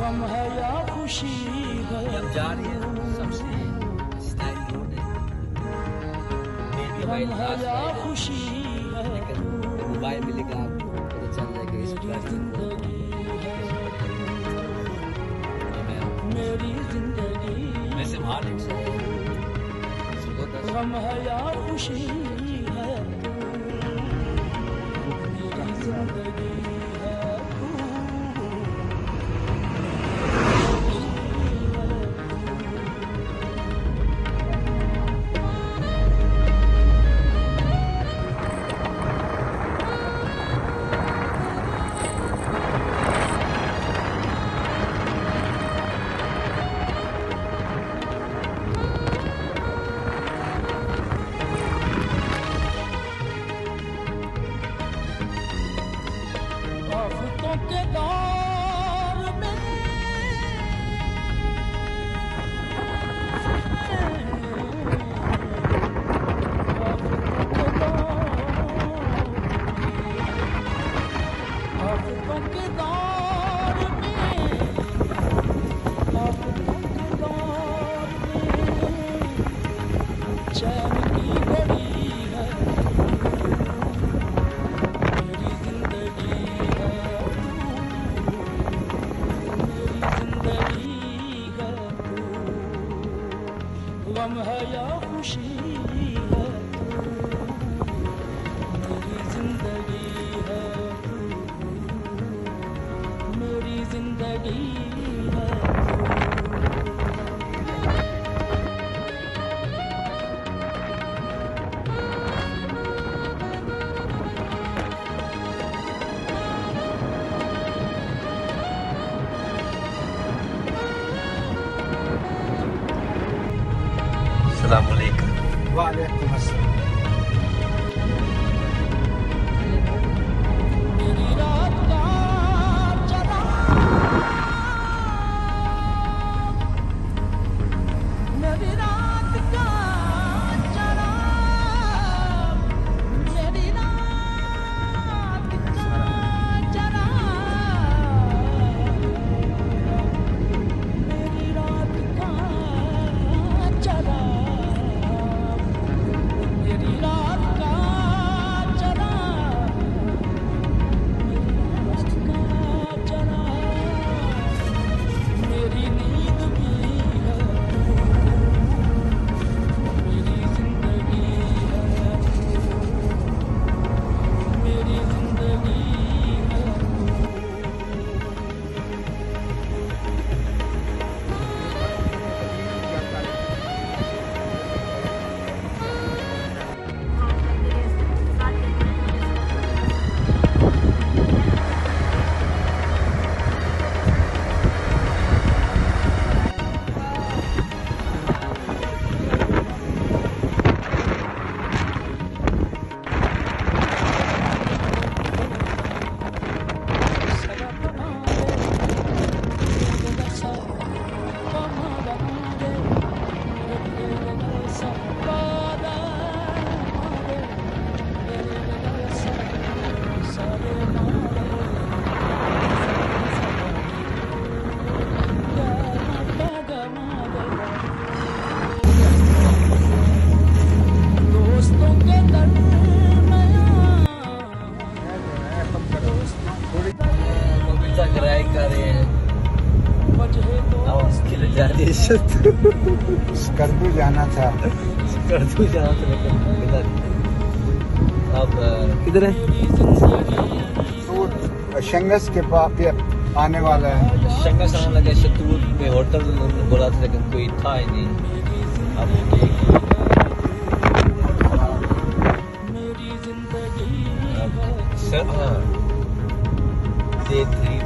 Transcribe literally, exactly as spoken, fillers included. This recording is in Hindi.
गम है या खुशी है, हम जा रहे हैं सबसे स्टाइल रोड है, गम है या खुशी है, लेकिन मोबाइल मिलेगा आपको पता चल जाएगा इस जिंदगी है में मेरी जिंदगी, वैसे वहाँ गम है या खुशी है, मेरी जिंदगी है के दौर में आफतों के दौर में आफतों के दौर में चैन की घड़ी है मेरी जिंदगी है, गम है या खुशी है, मेरी जिंदगी है, मेरी जिंदगी है। अस्सलाम वालेकुम। वालेकुम अस्सलाम। मेरी रात का चला मेरी रात का चला मेरी रात का चला मेरी रात का चला मेरी रात का चला मेरी नींद भी है मेरी जिंदगी है मेरी जिंदगी है। दोस्तों के पिज्जा किराए का रहे हैं और उसके लिए जा रहे हैं स्कर्दू जाना था। स्कर्दू जाना था लेकिन मिला नहीं। अब किधर है? तो शंगस के पास आने वाला है। शंगस आने लगा शतूत में होटल बोला था लेकिन कोई था ही नहीं। अब देख सर हाँ